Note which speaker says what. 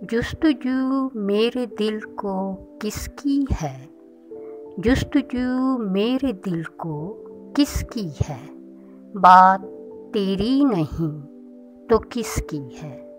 Speaker 1: जुस्तजू मेरे दिल को किसकी है, जुस्तजू मेरे दिल को किसकी है, बात तेरी नहीं तो किसकी है।